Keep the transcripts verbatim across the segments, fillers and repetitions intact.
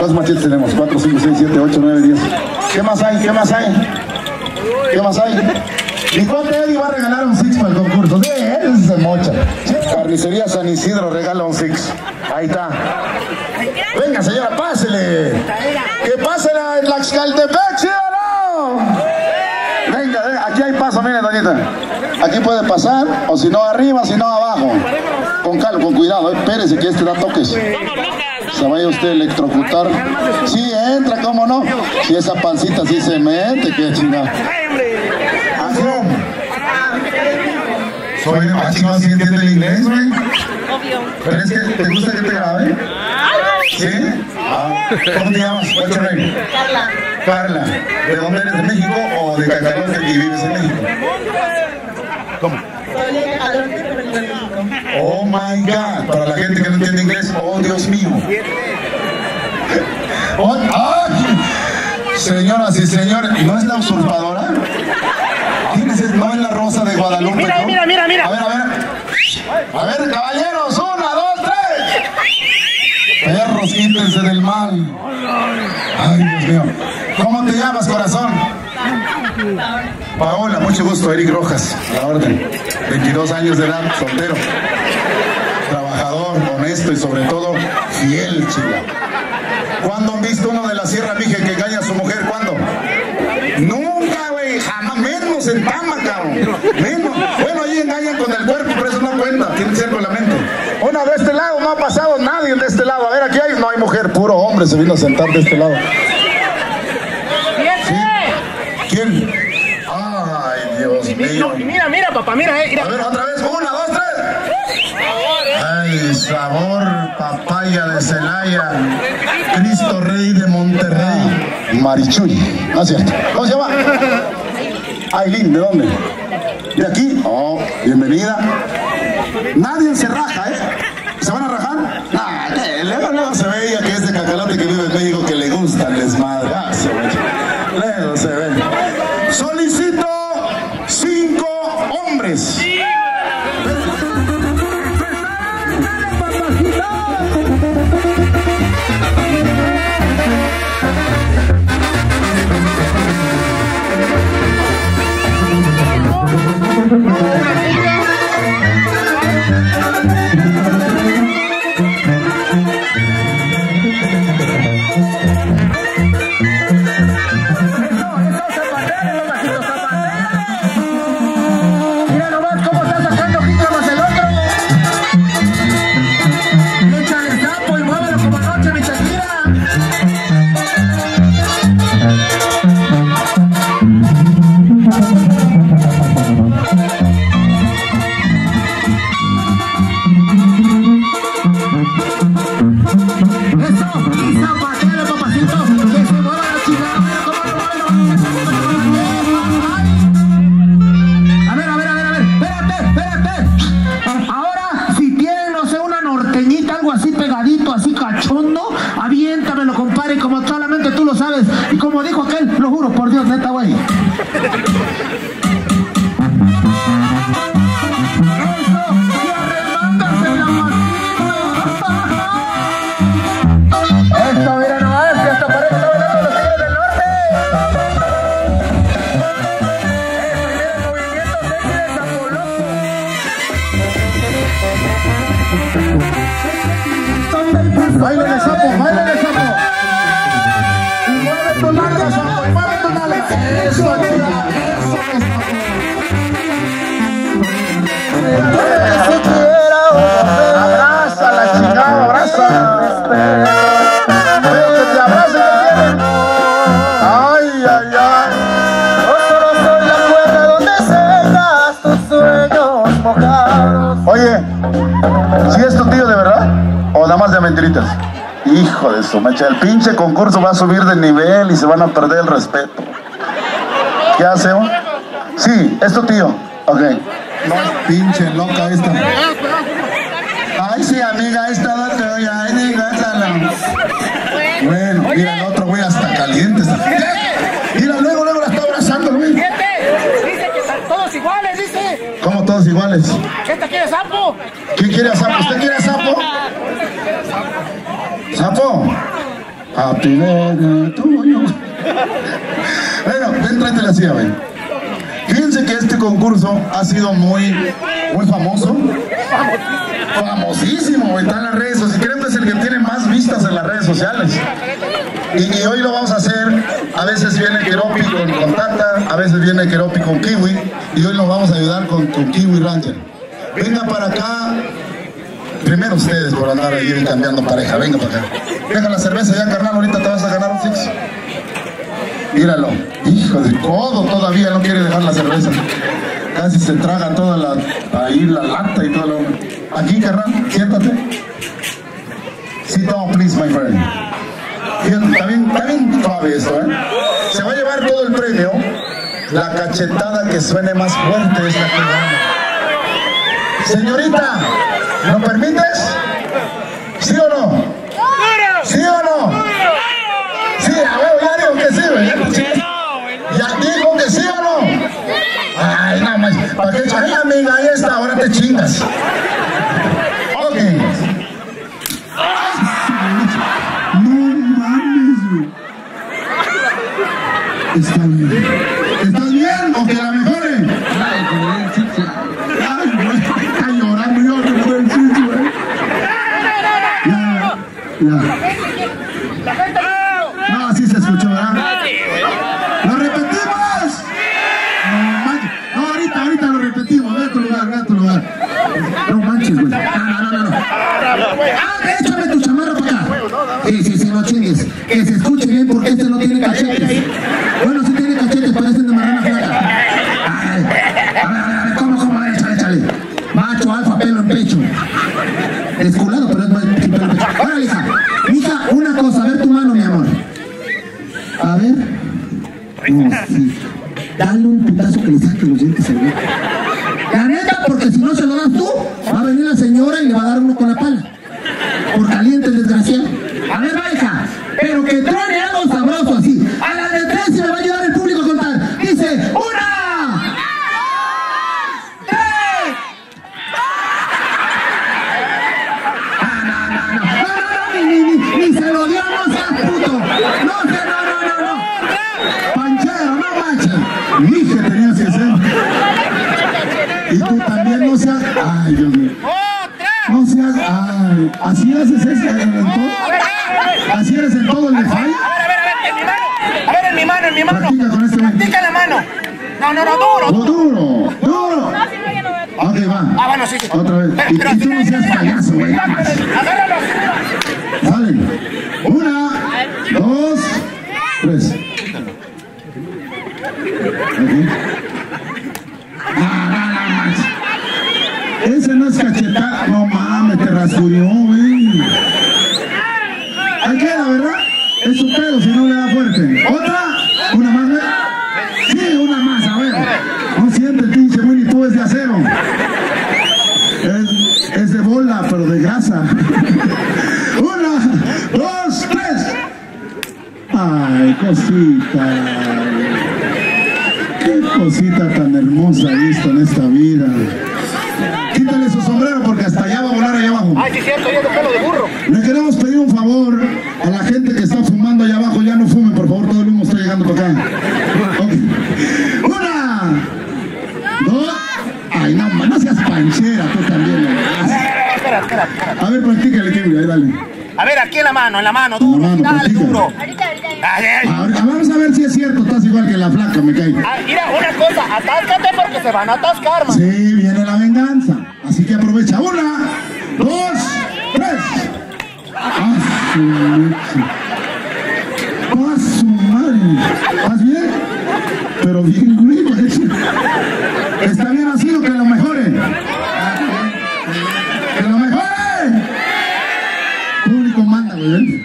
¿Cuántos machetes tenemos? cuatro, cinco, seis, siete, ocho, nueve, diez. ¿Qué más hay? ¿Qué más hay? ¿Qué más hay? ¿Y cuánto Eddie va a regalar un six para el concurso? Sí, él se mocha. Carnicería San Isidro regala un six. Ahí está. Venga, señora, pásele. Que pásela en Tlaxcaltepec, ¿sí o no? Venga, venga, aquí hay paso, mire, doñita. Aquí puede pasar, o si no arriba, si no abajo. Con calma, con cuidado, eh. Espérese que este da toques. Se vaya usted a electrocutar. Sí, entra, cómo no. Si esa pancita sí se mete, qué chingada. Soy de machino, ¿sí entiende el inglés, güey? Obvio. Pero es que, ¿te gusta que te grabe? ¿Sí? Ah, ¿cómo te llamas? What's your name? Carla. Carla. ¿De dónde eres? ¿De México o de Cacarote y vives en México? ¿Cómo? Soy de Cacarote, pero en México. Oh my God. Para la gente que no entiende inglés, oh Dios mío. Oh, ¡ay! Señoras y señores, ¿no es la usurpadora? ¿Quién es? ¿No es la Rosa de Guadalupe? Mira, mira, mira, mira. A ver, a ver. A ver, caballeros, una, dos, tres. Perros, quítense del mal. Ay, Dios mío. ¿Cómo te llamas, corazón? Paola, mucho gusto. Eric Rojas, la orden. veintidós años de edad, soltero. Trabajador, honesto y sobre todo fiel, chica. ¿Cuándo han visto uno de la Sierra Mije que engaña a su mujer? ¿Cuándo? Nunca, güey, jamás, menos en Tama, cabrón. Menos. Bueno, ahí engañan con el cuerpo, pero eso no cuenta, tiene que ser con la mente. Una de este lado, no ha pasado nadie de este lado. A ver, aquí hay, no hay mujer, puro hombre se vino a sentar de este lado. ¿Sí? ¿Quién? Ay, Dios mío. Mira, mira, papá, mira, eh. Mira. A ver, otra vez, una, dos, tres. Ay, sabor papaya de Celaya. Cristo Rey de Monterrey. Marichuy. No es cierto. ¿Cómo se llama? Aileen, ¿de dónde? ¿De aquí? Oh, bienvenida. Nadie se raja, ¿eh? ¿Se van a rajar? Nah, que luego, luego se veía que es de Cacalote que vive en México que le gusta el desmadre. Ah, se ve. Luego se ve. Solicito cinco hombres. Báilale sapo, báilale sapo. Y mueve tu nalga, sapo, y mueve tu nalga. Eso, eso, eso. Abraza la chingada, abraza. Veo que te abraza y te quieren. Ay, ay, ay. Yo solo soy la cuerda donde secas tus sueños mojados. Oye, ¿sí es tu tío de verdad? ¿O nada más de mentiritas? Hijo de su mecha, el pinche concurso va a subir de nivel y se van a perder el respeto. ¿Qué hacemos? Sí, es tu tío. Ok. No, pinche loca esta. Ay, sí, amiga, esta no te doy. Ay, diga, esta no. Bueno, mira el otro güey hasta caliente. Está... Mira, luego, luego la está abrazando, güey. Dice que están todos iguales, dice. ¿Cómo todos iguales? ¿Esta quiere sapo? ¿Quién quiere a sapo? ¿Usted quiere a sapo? ¿Sapo? Happy birthday to you. Bueno, ven, tráete la silla, ven. Fíjense que este concurso ha sido muy, muy famoso. Famosísimo, está en las redes sociales. Creo que es el que tiene más vistas en las redes sociales. Y, y hoy lo vamos a hacer. A veces viene Keropi con, con Tata, a veces viene Keropi con Kiwi. Y hoy nos vamos a ayudar con, con Kiwi Ranger. Venga para acá. Primero ustedes por andar ahí cambiando pareja. Venga para acá. Deja la cerveza ya, carnal. Ahorita te vas a ganar un six. Míralo. Hijo de codo, todavía no quiere dejar la cerveza. Casi se traga toda la, ahí la lata y todo lo... Aquí, carnal, siéntate. Sit down, please, my friend. Fíjate, está bien, está bien suave esto, ¿eh? Se va a llevar todo el premio. La cachetada que suene más fuerte es la que gana. Señorita, ¿lo permites? ¿Sí o no? ¿Sí o no? Sí, a ver, ya digo que sí, güey. Ya digo que sí o no. Ay, nada más. ¿Para qué echar? Ay, amiga, ahí está, ahora te chingas. Ok. No mames, güey. Está bien. ¿Estás bien? ¿O que la mejore? Ay, güey, está llorando yo por el chicho, güey. Ya, ya. No, así se escuchó, ¿verdad? ¡Lo repetimos! No manches. No, ahorita, ahorita lo repetimos. Ve a tu lugar, ve a tu lugar. No manches, güey. No, no, no, no. Ah, échame tu chamarra para acá. Sí, sí, sí, no chingues. Que se escuche bien porque este no tiene cachetes. Bueno, sí tiene cachetes, parecen de marrana flaca. Ay, a ver, a ver, a ver, ¿cómo, cómo? A ver, échale, échale. Macho, alfa, pelo en pecho. Desculado, pero es más pelo en pecho. Órale, hija. Hija, una cosa, a ver tu mano, mi amor. A ver. Oh, sí. Dale un putazo que le saque los dientes al viejo. La neta, porque si no se lo das tú, va a venir la señora y le va a dar uno con la pala. Por caliente el desgraciado. A ver, va, hija. Pero que truene algo sabroso así. A la de tres se me va a ayudar el público a contar. Dice, ¡una! ¡Tres! Ah, no, no, no. No, no, no, ni, ni, ni, ni se lo dio, no seas puto. No, que no, no, no, no. Panchero, no manches. Dije, tenías que ser. Y tú también no seas... Ay, Dios mío. No seas... Ay, ¿así haces ese en todo? ¿Así eres en todo el de Fai? A ver, a ver, a ver, en mi mano. A ver, en mi mano, en mi mano. Practica con este. Practica la mano. No, no, no, duro. No, duro, duro. Ok, va. Ah, bueno, sí, sí. Otra vez. Y, y tú no seas payaso, güey. Agárralo. Sale. Una, dos, tres. Okay. Ah, no, no, más. Ese no es cachetada. No mames, te rasurió, güey. Ahí queda, ¿verdad? Es un pedo si no le da fuerte. ¿Otra? ¿Una más, güey? Sí, una más, a ver. No siente el pinche Winnie Pooh, es de acero. Es, es de bola, pero de grasa. Una, dos, tres. Ay, cosita. Qué cosita tan hermosa he visto en esta vida. Quítale su sombrero porque hasta allá va a volar allá abajo. Ay, sí, cierto, ya es pelo de burro. Le queremos pedir un favor a la gente que está fumando allá abajo. Ya no fumen, por favor, todo el humo está llegando para acá. Okay. Una, dos. Ay, no, no seas panchera, tú también. ¿No? Espera, espera, espera. A ver, practícale, Kiwi, ahí dale. A ver, aquí en la mano, en la mano, duro. La mano, Dale, practica. duro. Ahorita, ahorita. Ay, ay. Ahorita, vamos a ver si es cierto, estás igual que la flaca, me cae. Ah, mira, una cosa, atáscate porque se van a atascar, man. Sí, viene la venganza. Así que aprovecha. Una, dos, tres. ¡Ah, su leche! ¡Ah, su madre! ¿Estás bien? Pero bien, güey. Está bien así o que lo mejore. ¡Que lo mejore! Público manda, güey.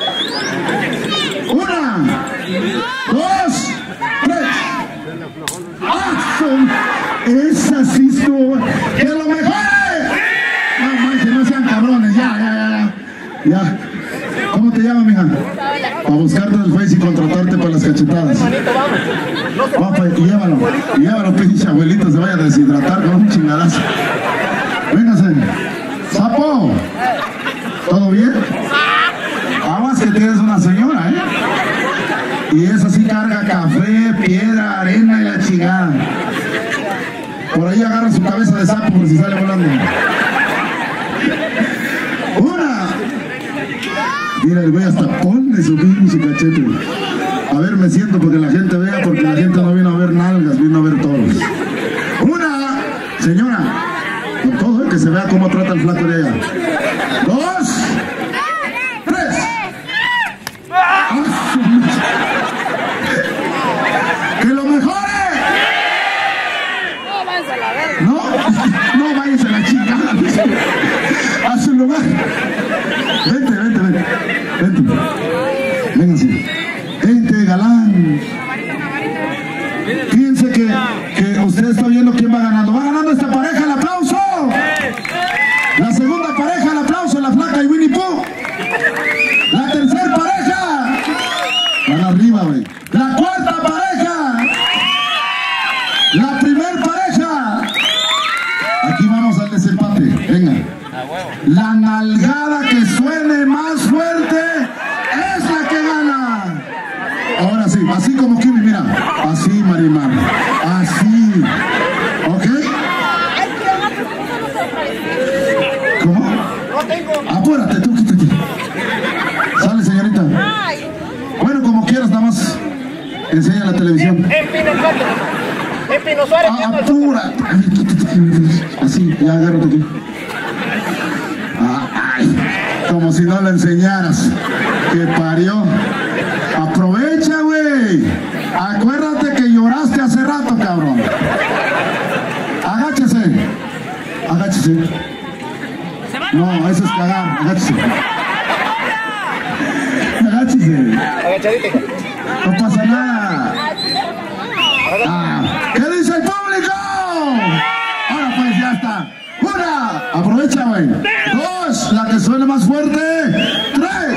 Una, dos, tres. ¡Ah, su... Esa sí estuvo... ¡Que lo mejore! No manches, no sean cabrones, ya, ya, ya, ya. Ya. ¿Cómo te llamas, mija? Para buscarte el Face y contratarte para las cachetadas. Vamos, pues, y llévalo. Y llévalo, pinche abuelito, se vaya a deshidratar con un chingadazo. Véngase. ¡Sapo! ¿Todo bien? Aguas que tienes una señora. Y esa sí carga café, piedra, arena y la chingada. Por ahí agarra su cabeza de sapo por si sale volando. Una. Mira, el güey hasta pone su pinche cachete. A ver, me siento porque la gente vea, porque la gente no vino a ver nalgas, vino a ver toros. Una. Señora. Con todo, ¿eh? Que se vea cómo trata el flaco de ella. Dos. Tres. ¡Que lo mejore! No, váyanse a la verga. No, no váyanse a la chingada. A su lugar. Vente, vente, vente. Vente. Vénganse. Vente, galán. Fíjense que, que usted está viendo quién va ganando. Va ganando esta pareja, el aplauso. La segunda pareja, el aplauso, la flaca y Winnie Pooh. La tercera pareja. Van arriba, güey. La cuarta pareja. La primer pareja. Aquí vamos al desempate. Venga. La nalgada que suene más fuerte es la que gana. Ahora sí, así como Kimi, mira. Así, Marimar. Así. ¿Ok? ¿Cómo? Apúrate, tú, quítate. Sale, señorita. Bueno, como quieras, nada más enseña la televisión. En Pino Suárez. En Pino Suárez. Ah, apúrate. Así, ya agárrate aquí. Ah, ay, como si no la enseñaras. Que parió. Aprovecha, güey. Acuérdate que lloraste hace rato, cabrón. Agáchese. Agáchese. No, eso es cagar. Agáchese. Agáchese. Agachadita. No pasa nada. Ah, ¿qué dice el público? Ahora pues ya está. Una, aprovecha, güey. Dos, la que suene más fuerte. Tres.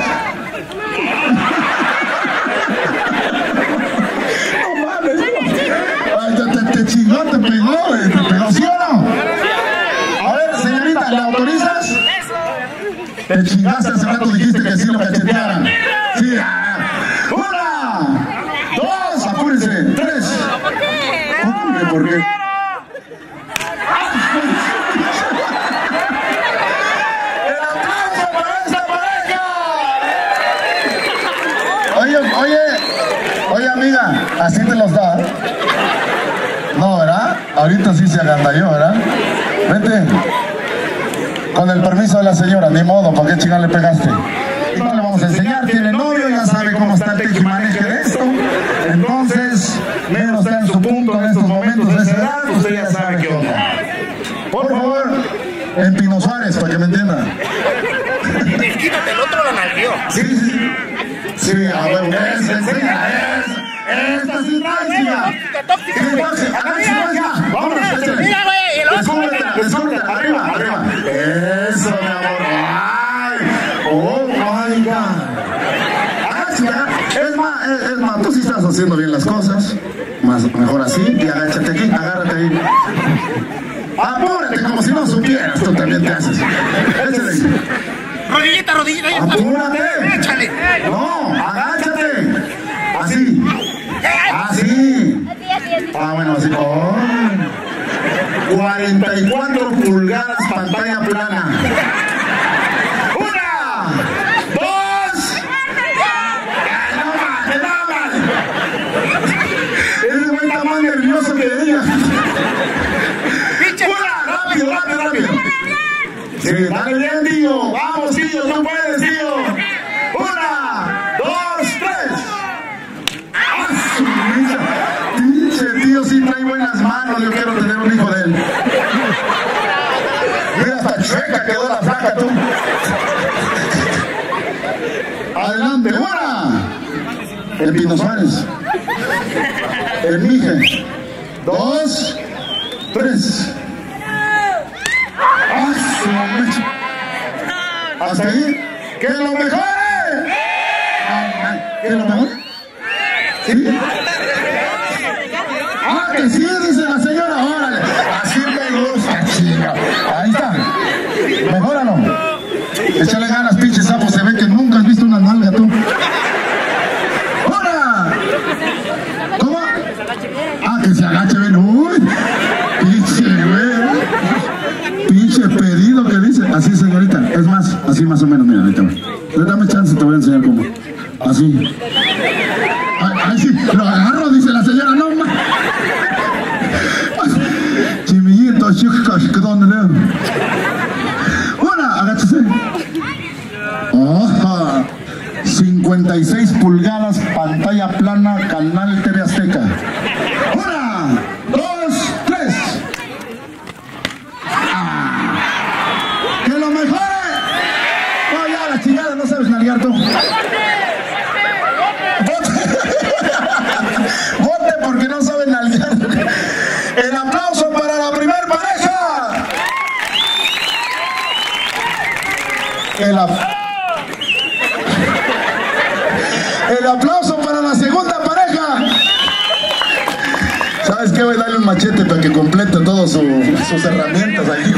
No mames. Ay, te, te, te chingó, te pegó, güey. ¿Te pegó, sí o no? A ver, señorita, ¿le autorizas? Te chingaste hace rato, dijiste que sí lo cachetearan. Sí. Una, dos, apúrense. Tres. Hombre, ¿por qué? Oye, oye, oye amiga, así te los da. No, ¿verdad? Ahorita sí se agandalló, ¿verdad? Vete. Con el permiso de la señora, ni modo, ¿para qué chingada le pegaste? No le vamos a enseñar, tiene novio, ya sabe cómo está el tejimaneje de esto. Entonces, menos está en su punto en estos momentos de esa edad, usted ya sabe qué onda. Por favor, en Pino Suárez, para que me entiendan. Quítate, el otro lo nalgueó. Sí, sí, sí. Sí, a ver, esa, enseña, esa. Esta sí tóxica. Tóxica, Sí, güey. tóxica. Agáchate, ya. Vámonos, échale. Mira, güey, el otro. Descúbrete, descúbrete. Arriba, arriba. Eso, mi amor. Ay. Oh, my God. Agáchate. Es más, es, es más, tú sí estás haciendo bien las cosas. Más, mejor así. Y agáchate aquí, agárrate ahí. Apúrate como si no supieras. Tú también te haces. Échale. Rodillita, rodillita. Ya está. Apúrate. Échale. No, agáchate. Así. Así. Ah, bueno, así. Oh. cuarenta y cuatro pulgadas pantalla plana. Una. Dos. No más, no más. Ese güey está más nervioso que ella. Una. Rápido, rápido, rápido. Sí, dale bien, tío. Vamos, tío, tú puedes, tío. Una, dos, tres. ¡Ah, su mecha! Pinche tío, sí trae buenas manos. Yo quiero tener un hijo de él. Mira, hasta chueca quedó la flaca, tú. Adelante, una. El Pino Suárez. El Mije. Dos, tres. ¡Ah, su mecha! ¿Hasta ahí? ¡Que lo mejore! ¿Que lo mejore? ¿Sí? ¡Ah, que sí! Dice la señora. ¡Órale! Así me gusta, chica. Ahí está. Mejóralo. Échale ganas, pinche sapo. Se ve que nunca has visto una nalga, tú. ¡Una! Así más o menos, mira, ahorita. Dame chance, te voy a enseñar cómo. Así. Ay, ay, sí, lo agarro, dice la señora, no más. Chimillito, chicas, ¿qué dónde leo? Una, agáchese. Oja. cincuenta y seis pulgadas, pantalla plana, canal T V Azteca. Una, dos, tres. Ah. ¡Que lo mejore! No, ya, la chingada, no sabes nalguear tú. Vote porque no saben nalguear. El aplauso para la primer pareja. El aplauso. El aplauso para la segunda pareja. ¿Sabes qué? Voy a darle un machete para que complete todas su, sus herramientas ahí.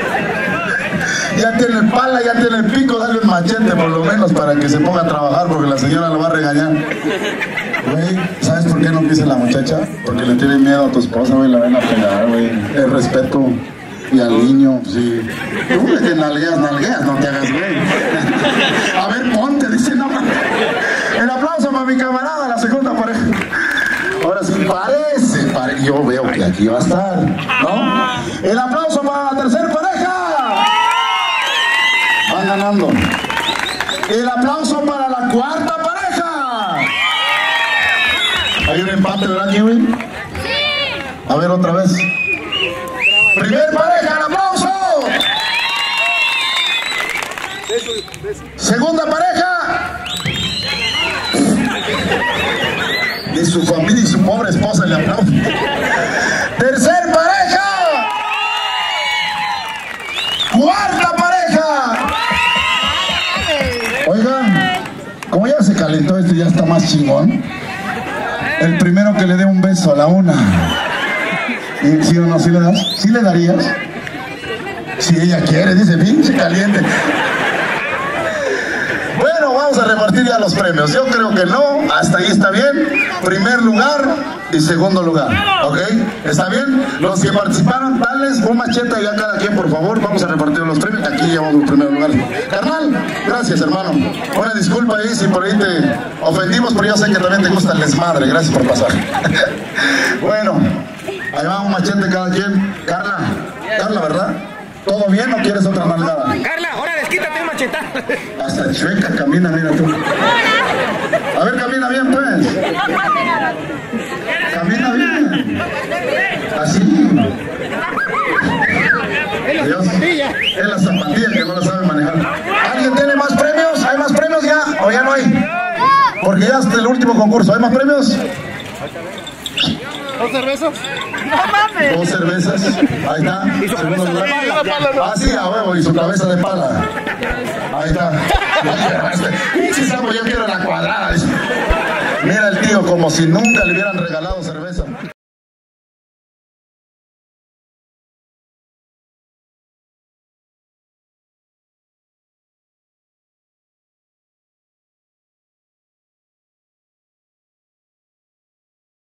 Ya tiene pala, ya tiene pico, dale un machete por lo menos para que se ponga a trabajar, porque la señora lo va a regañar. Güey, ¿sabes por qué no pisa la muchacha? Porque le tiene miedo a tu esposa, güey, la ven a pegar, güey. El respeto y al niño, sí. Tú le que nalgueas, nalgueas, no te hagas, güey. A ver, ponte, dice, no. El aplauso para mi camarada, la segunda pareja. Ahora sí, parece, pare... yo veo que aquí va a estar, ¿no? El aplauso para la tercera pareja. Van ganando. El aplauso para la cuarta pareja. Hay un empate, ¿verdad, Kiwi? Sí. A ver, otra vez. Primer pareja, el aplauso. Segunda pareja. Y su familia y su pobre esposa le aplauden. Tercer pareja. Cuarta pareja. Oigan, como ya se calentó esto, ya está más chingón. El primero que le dé un beso a la una. ¿Y sí o no? ¿Sí le das? ¿Sí le darías? Si ella quiere, dice, pinche caliente. Bueno, vamos a repartir ya los premios. Yo creo que no, hasta ahí está bien. Primer lugar y segundo lugar, ¿ok? ¿Está bien? Los que participaron, dales un machete ya cada quien, por favor. Vamos a repartir los premios. Aquí llevamos el primer lugar. Carnal, gracias, hermano. Una disculpa ahí si por ahí te ofendimos, pero yo sé que también te gusta el desmadre. Gracias por pasar. Bueno, ahí va un machete cada quien. Carla, Carla, ¿verdad? ¿Todo bien o quieres otra nalgada? Carla, ahora desquítate un machetazo. Hasta chueca camina, mira tú. A ver, camina bien, pues. Camina bien. Así. Dios. Es la zapatilla que no la sabe manejar. ¿Alguien tiene más premios? ¿Hay más premios ya? ¿O ya no hay? Porque ya es el último concurso. ¿Hay más premios? ¿Dos cervezas? No mames. Dos cervezas. Ahí está. Y su cabeza de pala. Ah, sí, a huevo. Y su cabeza de pala. Ahí está. Pinche sapo, yo quiero la cuadrada. Mira el tío como si nunca le hubieran regalado cerveza.